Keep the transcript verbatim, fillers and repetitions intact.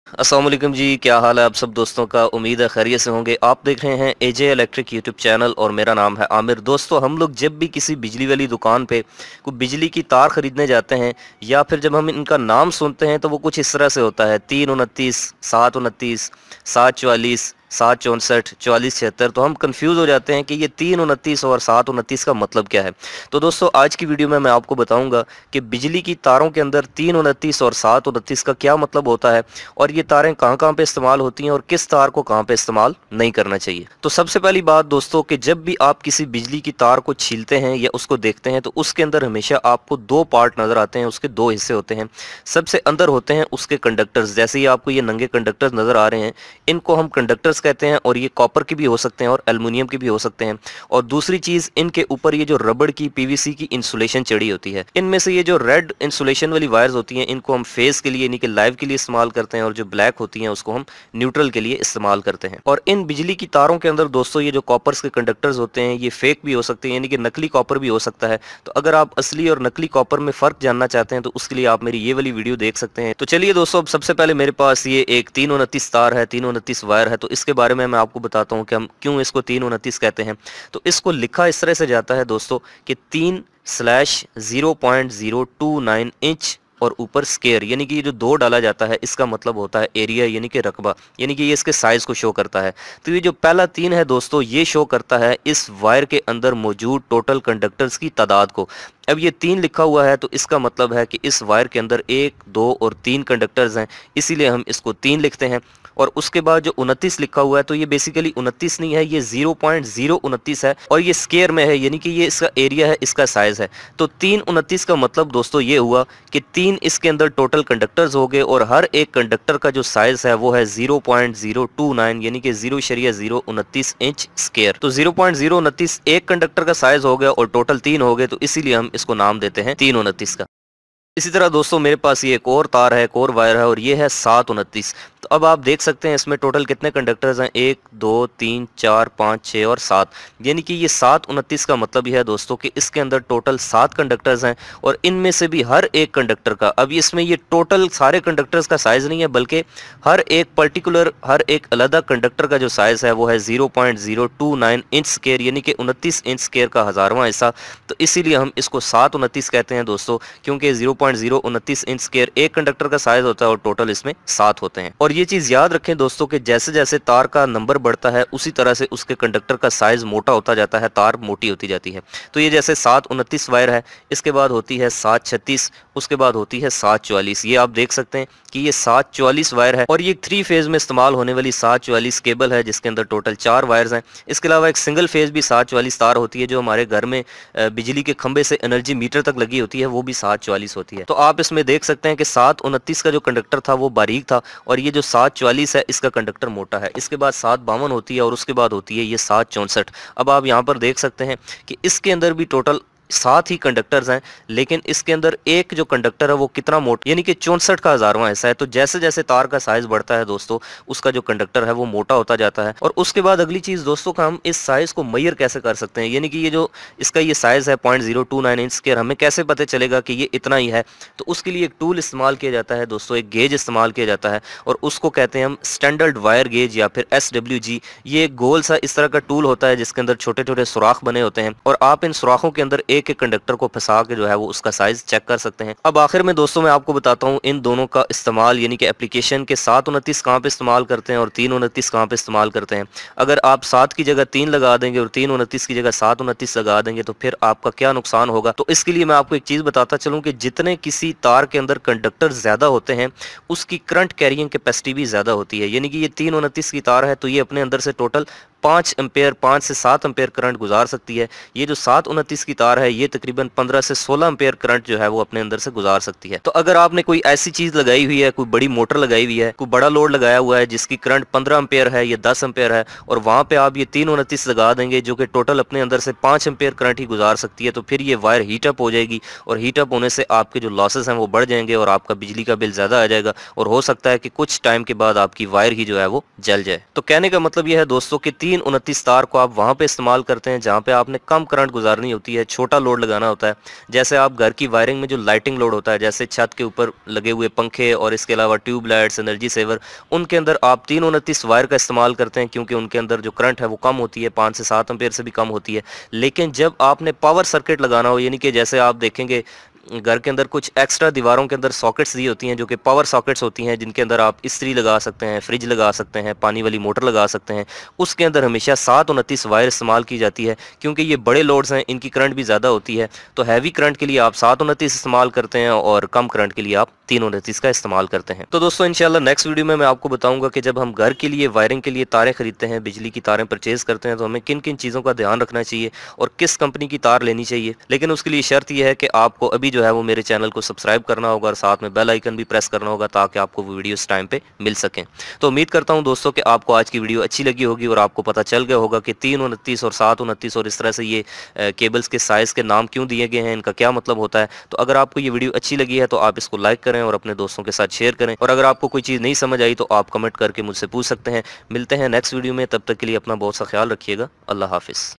अस्सलाम वालेकुम जी, क्या हाल है आप सब दोस्तों का। उम्मीद है खैरियत से होंगे। आप देख रहे हैं एजे इलेक्ट्रिक यूट्यूब चैनल और मेरा नाम है आमिर। दोस्तों, हम लोग जब भी किसी बिजली वाली दुकान पे कोई बिजली की तार खरीदने जाते हैं या फिर जब हम इनका नाम सुनते हैं तो वो कुछ इस तरह से होता है: तीन उनतीस, सात उनतीस, सात चौवालीस, सात चौंसठ, चौवालीस छिहत्तर। तो हम कंफ्यूज हो जाते हैं कि ये तीन उनतीस और सात उनतीस का मतलब क्या है। तो दोस्तों, आज की वीडियो में मैं आपको बताऊंगा कि बिजली की तारों के अंदर तीन उनतीस और सात उनतीस का क्या मतलब होता है और ये तारें कहाँ कहाँ पे इस्तेमाल होती हैं और किस तार को कहाँ पे इस्तेमाल नहीं करना चाहिए। तो सबसे पहली बात दोस्तों, कि जब भी आप किसी बिजली की तार को छीलते हैं या उसको देखते हैं तो उसके अंदर हमेशा आपको दो पार्ट नजर आते हैं, उसके दो हिस्से होते हैं। सबसे अंदर होते हैं उसके कंडक्टर्स, जैसे ही आपको ये नंगे कंडक्टर्स नजर आ रहे हैं, इनको हम कंडक्टर्स कहते हैं और ये कॉपर के भी हो सकते हैं और एल्युमिनियम के भी हो सकते हैं। और दूसरी चीज, इनके ऊपर ये जो रबड़ की पीवीसी की इंसुलेशन चढ़ी होती है। इनमें से ये जो रेड इंसुलेशन वाली वायर्स होती हैं, इनको हम फेस के लिए यानी कि लाइव के लिए इस्तेमाल करते हैं और जो ब्लैक होती हैं उसको हम न्यूट्रल के लिए इस्तेमाल करते हैं। और इन बिजली की तारों के अंदर दोस्तों, ये जो कॉपर्स के कंडक्टर्स होते हैं ये फेक भी हो सकते हैं, यानी कि नकली कॉपर भी हो सकता है। तो अगर आप असली और नकली कॉपर में फर्क जानना चाहते हैं तो उसके लिए आप मेरी ये वाली वीडियो देख सकते हैं। तो चलिए दोस्तों, अब सबसे पहले मेरे पास ये एक तीन उनतीस तार है, तीन उनतीस वायर है। तो इसके बारे में मैं आपको बताता हूँ कि हम क्यों इसको तीन उनतीस कहते हैं। तो इसको लिखा इस तरह से जाता है दोस्तों कि तीन slash zero point zero two nine inch और ऊपर स्केयर, यानी कि ये जो दो डाला जाता है इसका मतलब होता है एरिया, यानी कि रकबा, यानी कि ये इसके साइज को शो करता है। तो ये जो पहला तीन है दोस्तों, ये शो करता है इस वायर के अंदर मौजूद टोटल कंडक्टर्स की तादाद को। अब ये तीन लिखा हुआ है तो इसका मतलब है कि इस वायर के अंदर एक, दो और तीन कंडक्टर्स हैं, इसीलिए हम इसको तीन लिखते हैं। और उसके बाद जो उनतीस लिखा हुआ है तो ये बेसिकली उनतीस नहीं है, ये जीरो पॉइंट जीरो उनतीस है और ये स्केयर में है, यानी कि ये इसका एरिया है, इसका साइज है। तो तीन उनतीस का मतलब दोस्तों ये हुआ कि तीन इसके अंदर टोटल कंडक्टर्स हो गए और हर एक कंडक्टर का जो साइज है वो है zero point zero two nine, यानी कि जीरो शरिया जीरो उनतीस इंच स्केयर। तो जीरो पॉइंट जीरो उनतीस एक कंडक्टर का साइज हो गया और टोटल तीन हो गए, तो इसीलिए हम इसको नाम देते हैं तीन उनतीस का। इसी तरह दोस्तों, मेरे पास ये एक और तार है, एक और वायर है और ये है सात उनतीस। तो अब आप देख सकते हैं इसमें टोटल कितने कंडक्टर्स हैं: एक, दो, तीन, चार, पाँच, छः और सात। यानी कि ये सात उनतीस का मतलब यह है दोस्तों कि इसके अंदर टोटल सात कंडक्टर्स हैं और इनमें से भी हर एक कंडक्टर का, अब इसमें ये टोटल सारे कंडक्टर्स का साइज नहीं है बल्कि हर एक पर्टिकुलर, हर एक अलग कंडक्टर का जो साइज है वो है zero point zero two nine inch square, यानी कि उनतीस इंच स्केयर का हजारवां हिस्सा। तो इसीलिए हम इसको सात उनतीस कहते हैं दोस्तों, क्योंकि जीरो पॉइंट जीरो उनतीस इंच स्केयर एक कंडक्टर का साइज होता है और टोटल इसमें सात होते हैं। और ये चीज याद रखें दोस्तों कि जैसे जैसे तार का नंबर बढ़ता है उसी तरह से उसके कंडक्टर का साइज मोटा होता जाता है, तार मोटी होती जाती है। तो ये जैसे सात उनतीस वायर है, इसके बाद होती है सात छत्तीस, उसके बाद होती है सात चौवालीस। ये आप देख सकते हैं कि ये सात चौवालीस वायर है और ये थ्री फेज में इस्तेमाल होने वाली सात चौवालीस केबल है जिसके अंदर टोटल चार वायर्स हैं। इसके अलावा एक सिंगल फेज भी सात चौवालीस तार होती है जो हमारे घर में बिजली के खंभे से एनर्जी मीटर तक लगी होती है, वो भी सात चौवालीस होती है। तो आप इसमें देख सकते हैं कि सात उनतीस का जो कंडक्टर था वो बारीक था और ये जो सात चौवालीस है इसका कंडक्टर मोटा है। इसके बाद सात बावन होती है और उसके बाद होती है ये सात चौंसठ। अब आप यहाँ पर देख सकते हैं कि इसके अंदर भी टोटल सात ही कंडक्टर्स हैं, लेकिन इसके अंदर एक जो कंडक्टर है वो कितना मोटा, यानी कि चौंसठ का हजारवां हिस्सा है। तो जैसे जैसे तार का साइज बढ़ता है दोस्तों, उसका जो कंडक्टर है वो मोटा होता जाता है। और उसके बाद अगली चीज दोस्तों का, हम इस साइज को मेजर कैसे कर सकते हैं, यानी कि ये जो इसका ये साइज है point zero two nine inch square, हमें कैसे पता चलेगा कि ये इतना ही है। तो उसके लिए एक टूल इस्तेमाल किया जाता है दोस्तों, एक गेज इस्तेमाल किया जाता है और उसको कहते हैं हम स्टैंडर्ड वायर गेज या फिर एस डब्ल्यू जी। ये एक गोल सा इस तरह का टूल होता है जिसके अंदर छोटे छोटे सुराख बने होते हैं और आप इन सुराखों के अंदर एक एक कंडक्टर को फंसा के जो है वो उसका साइज चेक कर सकते हैं। अब आखिर में दोस्तों मैं आपको बताता हूँ इन दोनों का इस्तेमाल, यानी कि एप्लीकेशन के सात उनतीस कहाँ पे इस्तेमाल करते हैं और तीन उनतीस कहाँ पे इस्तेमाल करते हैं। अगर आप सात की जगह तीन लगा देंगे और तीन उनतीस की जगह सात उनतीस लगा देंगे तो फिर आपका क्या नुकसान होगा। तो इसके लिए मैं आपको एक चीज बताता चलूँ कि जितने किसी तार के अंदर कंडक्टर ज्यादा होते हैं उसकी करंट कैरिंग कैपेसिटी भी ज्यादा होती है। यानी कि ये तीन उनतीस की तार है तो ये अपने अंदर से टोटल पाँच एम्पेयर पाँच से सात एम्पेयर करंट गुजार सकती है। ये जो सात उनतीस की तार है ये तकरीबन पंद्रह से सोलह एम्पेयर करंट जो है वो अपने अंदर से गुजार सकती है। तो अगर आपने कोई ऐसी चीज लगाई हुई है, कोई बड़ी मोटर लगाई हुई है, कोई बड़ा लोड लगाया हुआ है जिसकी करंट पंद्रह एम्पेयर है या दस एम्पेयर है और वहां पे आप ये तीन उनतीस लगा देंगे जो कि टोटल अपने अंदर से पाँच एम्पेयर करंट ही गुजार सकती है, तो फिर ये वायर हीटअप हो जाएगी और हीटअप होने से आपके जो लॉसेस हैं वो बढ़ जाएंगे और आपका बिजली का बिल ज्यादा आ जाएगा और हो सकता है कि कुछ टाइम के बाद आपकी वायर ही जो है वो जल जाए। तो कहने का मतलब यह है दोस्तों कि तीन उनतीस तार को आप वहाँ पे इस्तेमाल करते हैं जहाँ पे आपने कम करंट गुजारनी होती है, छोटा लोड लगाना होता है। जैसे आप घर की वायरिंग में जो लाइटिंग लोड होता है, जैसे छत के ऊपर लगे हुए पंखे और इसके अलावा ट्यूब लाइट्स, एनर्जी सेवर, उनके अंदर आप तीन उनतीस वायर का इस्तेमाल करते हैं क्योंकि उनके अंदर जो करंट है वो कम होती है, पाँच से सात एम्पेयर से भी कम होती है। लेकिन जब आपने पावर सर्किट लगाना हो, यानी कि जैसे आप देखेंगे घर के अंदर कुछ एक्स्ट्रा दीवारों के अंदर सॉकेट्स दी होती हैं जो कि पावर सॉकेट्स होती हैं, जिनके अंदर आप इस्त्री लगा सकते हैं, फ्रिज लगा सकते हैं, पानी वाली मोटर लगा सकते हैं। उसके अंदर हमेशा सात उनतीस वायर इस्तेमाल की जाती है क्योंकि ये बड़े लोड्स हैं, इनकी करंट भी ज़्यादा होती है। तो हैवी करंट के लिए आप सात उनतीस इस्तेमाल करते हैं और कम करंट के लिए आप तीन उनतीस का इस्तेमाल करते हैं। तो दोस्तों इंशाल्लाह नेक्स्ट वीडियो में मैं आपको बताऊंगा कि जब हम घर के लिए वायरिंग के लिए तारें खरीदते हैं, बिजली की तारें परचेज करते हैं, तो हमें किन किन चीज़ों का ध्यान रखना चाहिए और किस कंपनी की तार लेनी चाहिए। लेकिन उसके लिए शर्त यह है कि आपको अभी जो है वो मेरे चैनल को सब्सक्राइब करना होगा और साथ में बेल आइकन भी प्रेस करना होगा ताकि आपको वो वीडियो इस टाइम पे मिल सकें। तो उम्मीद करता हूं दोस्तों कि आपको आज की वीडियो अच्छी लगी होगी और आपको पता चल गया होगा कि तीन उनतीस और सात उनतीस और इस तरह से ये केबल्स के साइज़ के नाम क्यों दिए गए हैं, इनका क्या मतलब होता है। तो अगर आपको ये वीडियो अच्छी लगी है तो आप इसको लाइक करें और अपने दोस्तों के साथ शेयर करें, और अगर आपको कोई चीज़ नहीं समझ आई तो आप कमेंट करके मुझसे पूछ सकते हैं। मिलते हैं नेक्स्ट वीडियो में, तब तक के लिए अपना बहुत सा ख्याल रखिएगा। अल्लाह हाफिज़।